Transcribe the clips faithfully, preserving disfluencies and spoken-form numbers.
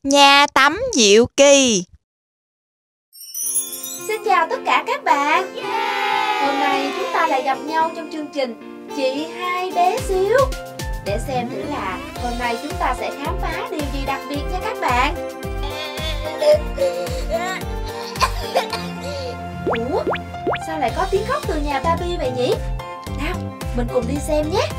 Nhà tắm Diệu Kỳ. Xin chào tất cả các bạn. Hôm nay chúng ta lại gặp nhau trong chương trình Chị Hai Bé Xíu, để xem thử là hôm nay chúng ta sẽ khám phá điều gì đặc biệt nha các bạn. Ủa, sao lại có tiếng khóc từ nhà Barbie vậy nhỉ? Nào, mình cùng đi xem nhé.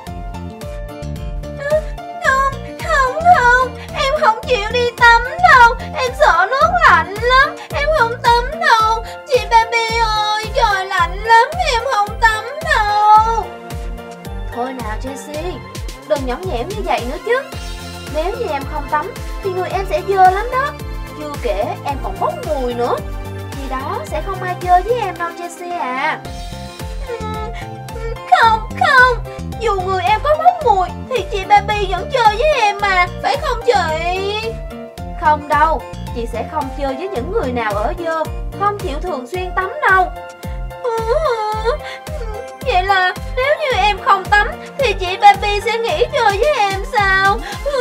Không, không, không, em không chịu đi tắm đâu. Em sợ nước lạnh lắm. Em không tắm đâu. Chị Barbie ơi, trời lạnh lắm. Em không tắm đâu. Thôi nào Jessie, đừng nhõng nhẽm như vậy nữa chứ. Nếu như em không tắm thì người em sẽ dơ lắm đó. Chưa kể em còn bốc mùi nữa. Khi đó sẽ không ai chơi với em đâu Jessie à. Không, không, dù người em có bốc mùi thì chị Barbie vẫn chơi với em mà, phải không chị? Không đâu, chị sẽ không chơi với những người nào ở dơ, không chịu thường xuyên tắm đâu. Vậy là nếu như em không tắm thì chị Barbie sẽ nghỉ chơi với em sao?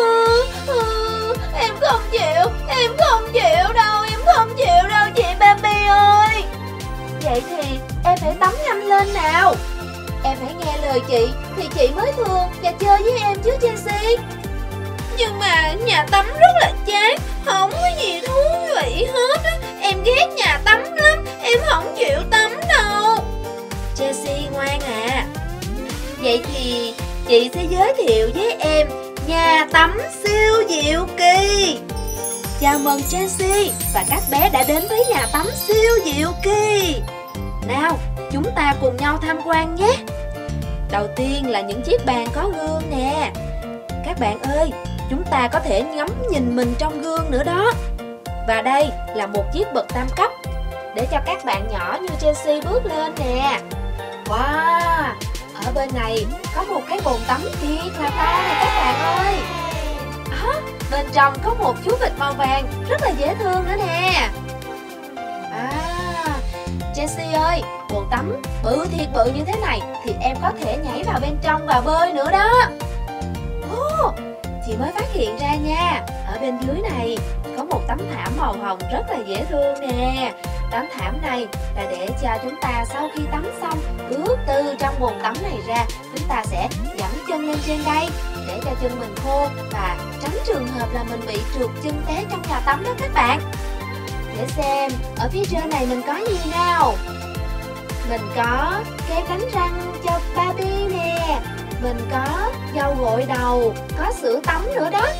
Em không chịu, em không chịu đâu, em không chịu đâu chị Barbie ơi. Vậy thì em phải tắm nhanh lên nào. Em phải nghe lời chị thì chị mới thương và chơi với em chứ Jessie. Nhưng mà nhà tắm rất là chán, không có gì thú vị hết á. Em ghét nhà tắm lắm, em không chịu tắm đâu. Jessie ngoan à. Vậy thì chị sẽ giới thiệu với em nhà tắm siêu Diệu Kỳ. Chào mừng Jessie và các bé đã đến với nhà tắm siêu Diệu Kỳ. Nào, chúng ta cùng nhau tham quan nhé. Đầu tiên là những chiếc bàn có gương nè. Các bạn ơi, chúng ta có thể ngắm nhìn mình trong gương nữa đó. Và đây là một chiếc bậc tam cấp để cho các bạn nhỏ như Jessie bước lên nè. Wow, ở bên này có một cái bồn tắm thiệt là to nè các bạn ơi. À, bên trong có một chú vịt màu vàng rất là dễ thương nữa nè. À, Jessie ơi, bồn tắm bự thiệt bự như thế này thì em có thể nhảy vào bên trong và bơi nữa đó. Oh, chị mới phát hiện ra nha, ở bên dưới này có một tấm thảm màu hồng rất là dễ thương nè. Tấm thảm này là để cho chúng ta sau khi tắm xong bước từ trong bồn tắm này ra, chúng ta sẽ dẫm chân lên trên đây để cho chân mình khô và tránh trường hợp là mình bị trượt chân té trong nhà tắm đó các bạn. Để xem, ở phía trên này mình có gì nào? Mình có kem đánh răng cho Barbie nè. Mình có dầu gội đầu, có sữa tắm nữa đó.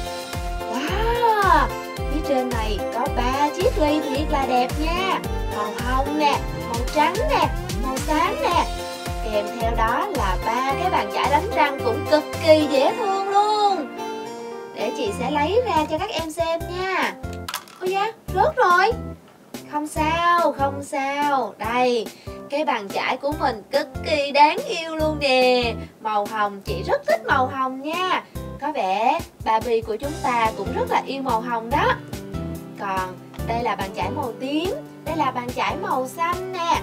Wow, phía trên này có ba chiếc ly thiệt là đẹp nha. Màu hồng nè, màu trắng nè, màu xám nè. Kèm theo đó là ba cái bàn chải đánh răng cũng cực kỳ dễ thương luôn. Để chị sẽ lấy ra cho các em xem nha. Ôi da, rớt rồi. Không sao, không sao. Đây, cái bàn chải của mình cực kỳ đáng yêu luôn nè. Màu hồng, chị rất thích màu hồng nha. Có vẻ Barbie của chúng ta cũng rất là yêu màu hồng đó. Còn đây là bàn chải màu tím. Đây là bàn chải màu xanh nè.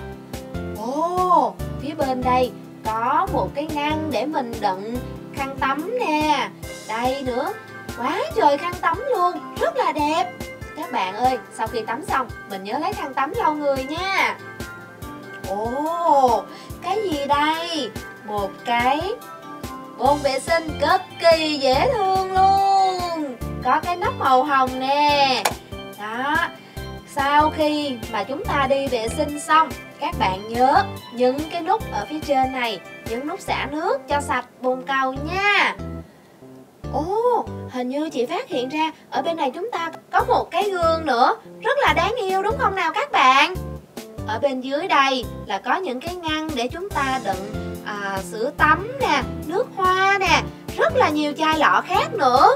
Ồ, phía bên đây có một cái ngăn để mình đựng khăn tắm nè. Đây nữa, quá trời khăn tắm luôn, rất là đẹp. Các bạn ơi, sau khi tắm xong, mình nhớ lấy khăn tắm lau người nha. Ồ, cái gì đây? Một cái bồn vệ sinh cực kỳ dễ thương luôn. Có cái nắp màu hồng nè. Đó, sau khi mà chúng ta đi vệ sinh xong, các bạn nhớ nhấn cái nút ở phía trên này, nhấn nút xả nước cho sạch bồn cầu nha. Ồ, hình như chị phát hiện ra ở bên này chúng ta có một cái gương nữa, rất là đáng yêu đúng không nào các bạn? Ở bên dưới đây là có những cái ngăn để chúng ta đựng à, sữa tắm nè, nước hoa nè, rất là nhiều chai lọ khác nữa.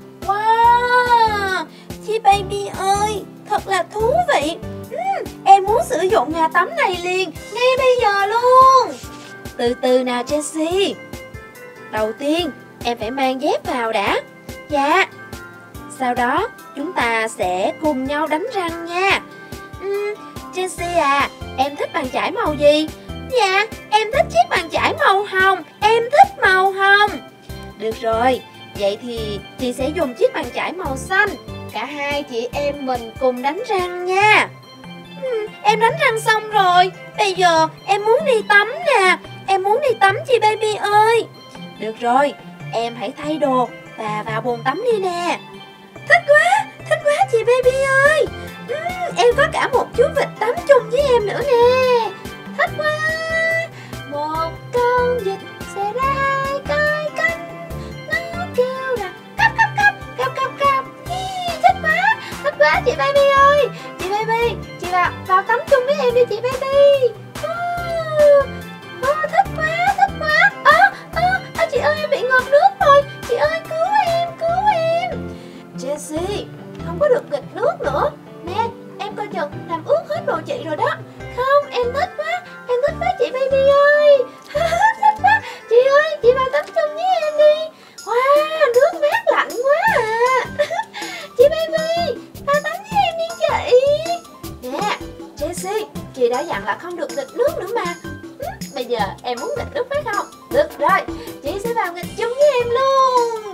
Wow, chị Baby ơi, thật là thú vị. uhm, Em muốn sử dụng nhà tắm này liền, ngay bây giờ luôn. Từ từ nào Jessie. Đầu tiên em phải mang dép vào đã. Dạ. Sau đó chúng ta sẽ cùng nhau đánh răng nha. uhm, Jessie à, em thích bàn chải màu gì? Dạ, em thích chiếc bàn chải màu hồng. Em thích màu hồng. Được rồi, vậy thì chị sẽ dùng chiếc bàn chải màu xanh. cả hai chị em mình cùng đánh răng nha. ừ, Em đánh răng xong rồi, bây giờ em muốn đi tắm nè. Em muốn đi tắm chị Baby ơi. Được rồi, em hãy thay đồ và vào bồn tắm đi nè. Thích quá, thích quá chị Baby ơi. ừ, Em có cả một chú vịt tắm chung với em nữa nè. Thích quá. Một con vịt sẽ ra hai cái cánh, nó kêu là cấp cấp cấp cấp cấp cấp. Thích quá, thích quá chị Baby ơi. Chị Baby, chị vào, vào tắm chung với em đi chị Baby. oh, oh, Thích quá, thích quá. à, à, à, Chị ơi, em bị ngập nước rồi. Chị ơi, cứu em, cứu em. Jessie, không có được nghịch nước nữa. Nè, em coi chừng làm ướt hết đồ chị rồi đó. Không, em thích quá, em thích quá chị Baby ơi. Thích quá. Chị ơi, chị vào tắm chung với em đi. Wow, nước mát lạnh quá à. Chị Baby, vào tắm với em đi chị. Nè, Jessie, chị đã dặn là không được nghịch nước nữa mà. Bây giờ em muốn nghịch nước phải không? Được rồi, chị sẽ vào nghịch chung với em luôn.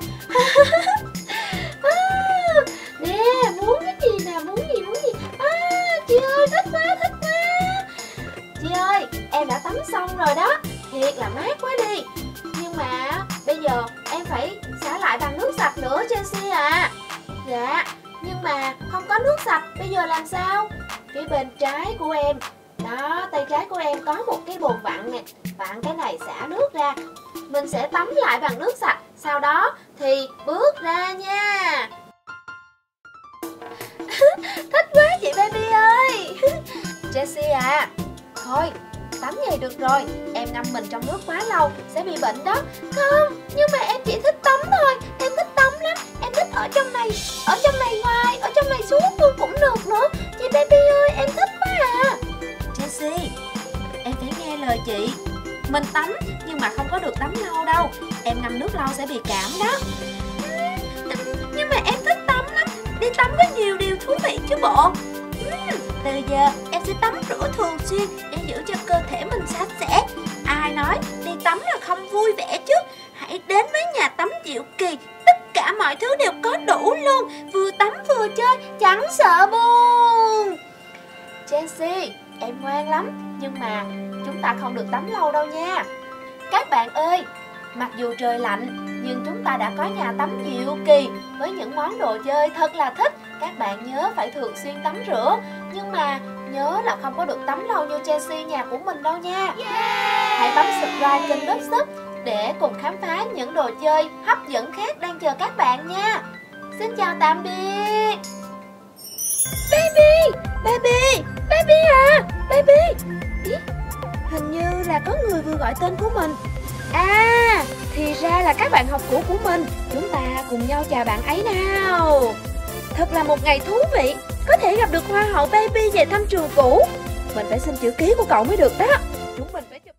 Nè, muốn cái gì nè, muốn gì, muốn gì. À, chị ơi, thích quá, thích quá. Chị ơi, em đã tắm xong rồi đó. Thiệt là mát quá đi. Nhưng mà bây giờ em phải xả lại bằng nước sạch nữa Jessie à. Dạ, nhưng mà không có nước sạch, bây giờ làm sao? Phía bên trái của em, đó, tay trái của em có một cái bồn vặn nè. Vặn cái này xả nước ra. Mình sẽ tắm lại bằng nước sạch. Sau đó thì bước ra nha. Thích quá chị Baby ơi. Jessie à, thôi tắm vậy được rồi. Em ngâm mình trong nước quá lâu sẽ bị bệnh đó. Không, nhưng mà em chỉ thích tắm thôi. Em thích tắm lắm. Em thích ở trong này, ở trong này ngoài, ở trong này xuống luôn cũng được nữa. Chị Baby ơi, em thích quá à. Jessie, em phải nghe lời chị. Mình tắm nhưng mà không có được tắm lâu đâu. Em ngâm nước lâu sẽ bị cảm đó. Nhưng mà em thích tắm lắm. Đi tắm có nhiều điều thú vị chứ bộ. Từ giờ em sẽ tắm rửa thường xuyên để giữ cho cơ thể mình sạch sẽ. Ai nói đi tắm là không vui vẻ chứ. Hãy đến với nhà tắm Diệu Kỳ. Tất cả mọi thứ đều có đủ luôn. Vừa tắm vừa chơi, chẳng sợ buồn. Jessie, em ngoan lắm. Nhưng mà chúng ta không được tắm lâu đâu nha. Các bạn ơi, mặc dù trời lạnh nhưng chúng ta đã có nhà tắm Diệu Kỳ với những món đồ chơi thật là thích. Các bạn nhớ phải thường xuyên tắm rửa. Nhưng mà nhớ là không có được tắm lâu như Jessie nhà của mình đâu nha. Yeah. Hãy bấm subscribe kênh Bếp Súp để cùng khám phá những đồ chơi hấp dẫn khác đang chờ các bạn nha. Xin chào tạm biệt. Baby, Baby, Baby à, Baby. Ý, hình như là có người vừa gọi tên của mình. À, thì ra là các bạn học cũ của mình. Chúng ta cùng nhau chào bạn ấy nào. Thật là một ngày thú vị. Có thể gặp được Hoa hậu Baby về thăm trường cũ. Mình phải xin chữ ký của cậu mới được đó. Chúng mình phải chụp